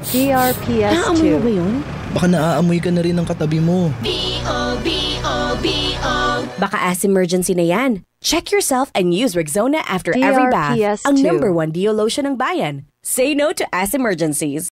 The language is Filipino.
DRPS Naaamoy mo ba yun? Baka naaamoy ka na rin ng katabi mo. Baka as emergency na yan. Check yourself and use Rexona after every bath. DRPS Ang #1 deo lotion ng bayan. Say no to as emergencies.